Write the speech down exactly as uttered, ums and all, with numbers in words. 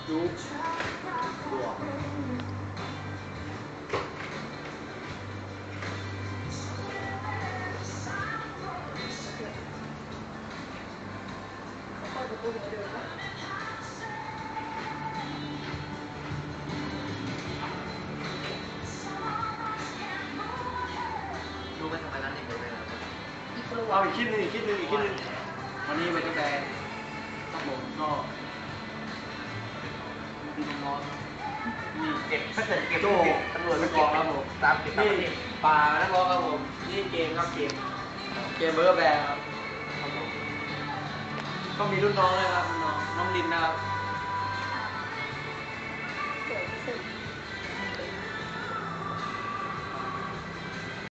จุ๊บบวกรู้ไหมทำไมร้านนี้เปิดเลยครับเอาอีกคลิปหนึงอีกคลิปหนึงอีกคลิปหนึงวันนี้เป็นกาแฟครับผมก็มีน้องๆนี่เก็บถ้าเกิดเก็บโจ้เก็บตำรวจนัไม่กเก็ร้อบ งครับผมตามเก็บตามนี่ประเทศป่านักร้องครับผมนี่เกมครับเกมเกมเบอร์แบร์ครับครับผมก็มีรุ่นน้องเลยครับรุ่นน้องน้องนินนะครับ